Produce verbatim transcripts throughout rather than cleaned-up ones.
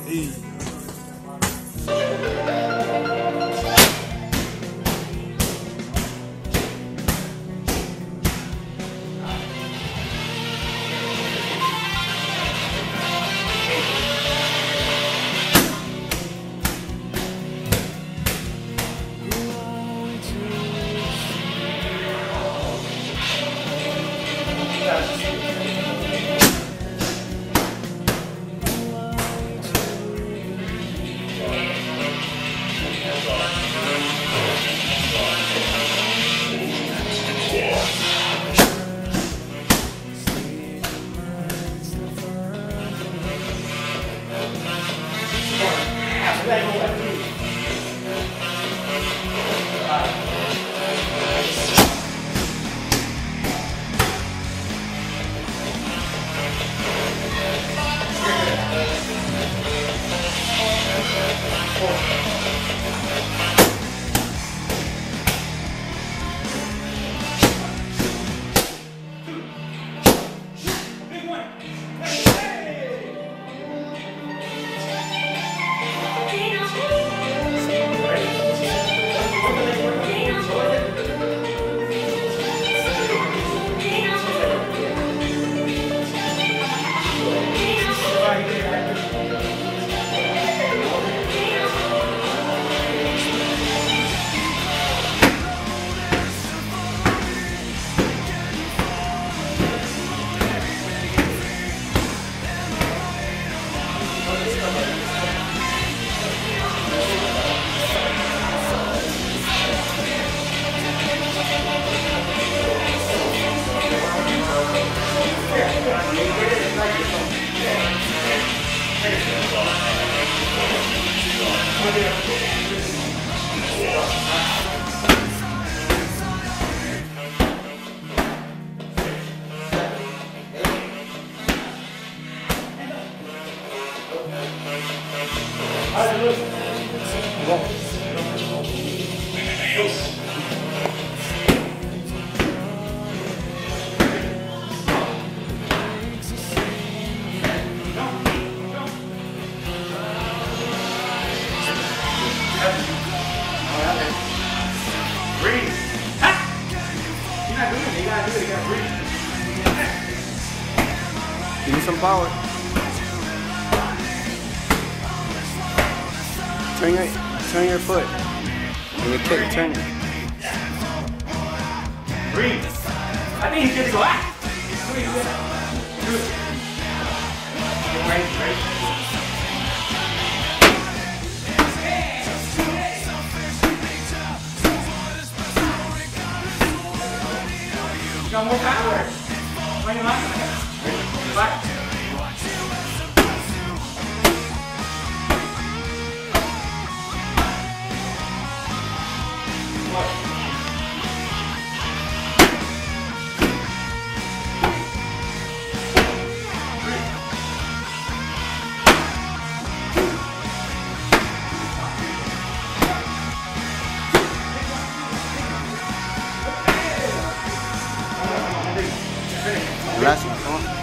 Hey. Give me some power. Turn your turn your foot. When you kick, turn it. Breathe. I think he's good to go. Ah! Do it. Right, right. Got more power. Why not? Back. Last one, come on.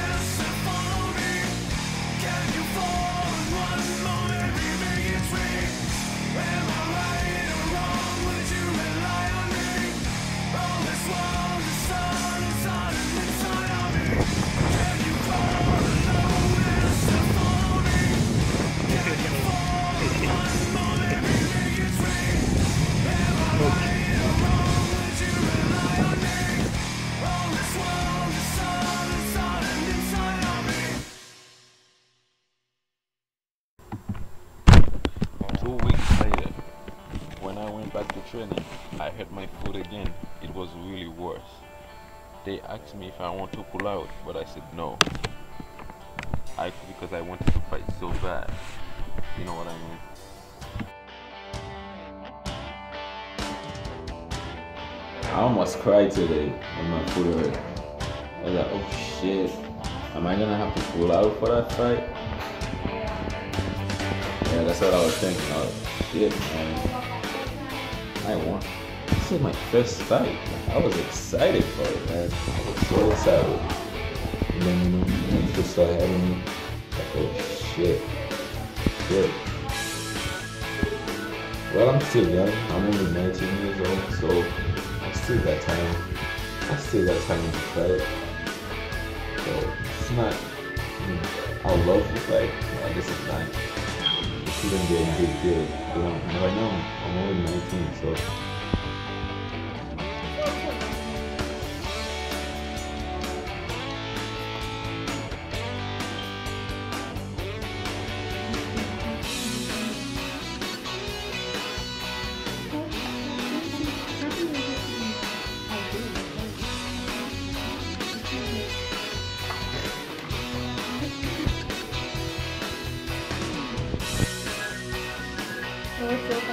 Two weeks later, when I went back to training, I hurt my foot again. It was really worse. They asked me if I want to pull out, but I said no. I because I wanted to fight so bad. You know what I mean? I almost cried today when my foot hurt. I was like, oh shit, am I gonna have to pull out for that fight? Yeah, that's what I was thinking. I was like, shit, man. I won. This is my first fight. I was excited for it, man. I was so excited. And then, you know, when people started having me, like, oh shit. good. Well, I'm still young. I'm only nineteen years old, so I still got time. I still got time to try it. So it's not. I mean, I love the fight. No, this is not. It shouldn't be a big deal. You know, right now I'm, I'm only nineteen, so. So